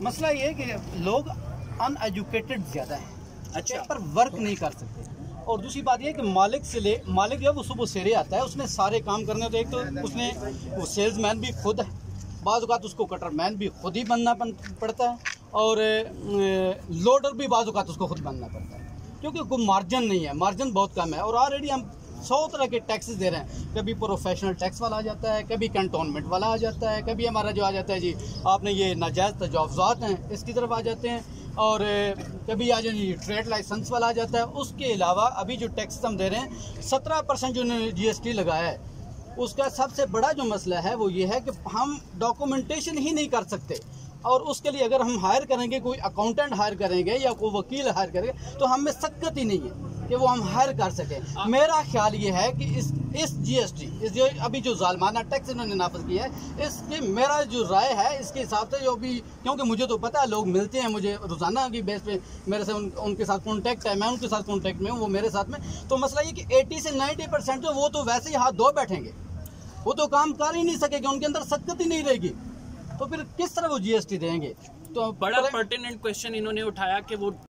मसला ये है कि लोग अनएजुकेटेड ज़्यादा हैं, अच्छा, पर वर्क नहीं कर सकते। और दूसरी बात ये है कि मालिक जब वो सुबह सवेरे आता है, उसने सारे काम करने, तो एक तो उसने वो सेल्समैन भी खुद है, बाज़ औक़ात उसको कटरमैन भी खुद ही बनना पड़ता है, और लोडर भी बाज़ औक़ात उसको खुद बनना पड़ता है, क्योंकि कोई मार्जिन नहीं है, मार्जिन बहुत कम है। और ऑलरेडी हम 100 तरह के टैक्सेस दे रहे हैं। कभी प्रोफेशनल टैक्स वाला आ जाता है, कभी कंटोनमेंट वाला आ जाता है, कभी हमारा जो आ जाता है जी आपने ये नाजायज़ तजावुज़ात हैं इसकी तरफ आ जाते हैं, और कभी आ जाए ट्रेड लाइसेंस वाला आ जाता है। उसके अलावा अभी जो टैक्स हम दे रहे हैं 17% जो GST लगाया है, उसका सबसे बड़ा जो मसला है वो ये है कि हम डॉक्यूमेंटेशन ही नहीं कर सकते। और उसके लिए अगर हम हायर करेंगे, कोई अकाउंटेंट हायर करेंगे या कोई वकील हायर करेंगे, तो हम में सख्त ही नहीं है कि वो हम हायर कर सकें। मेरा ख्याल ये है कि इस GST जो अभी जो जालमाना टैक्स इन्होंने नाफिज किया है, इसके मेरा जो राय है इसके हिसाब से जो भी, क्योंकि मुझे तो पता है लोग मिलते हैं मुझे रोज़ाना की बेस पे, मेरे से उनके साथ कॉन्टैक्ट है, मैं उनके साथ कॉन्टैक्ट में हूँ, वो मेरे साथ में। तो मसला ये कि 80 से 90% जो वो तो वैसे ही हाथ धो बैठेंगे, वो तो काम कर ही नहीं सकेंगे, उनके अंदर सख्त ही नहीं रहेगी, तो फिर किस तरह वो GST देंगे। तो बड़ा पर्टिनेंट क्वेश्चन इन्होंने उठाया कि वो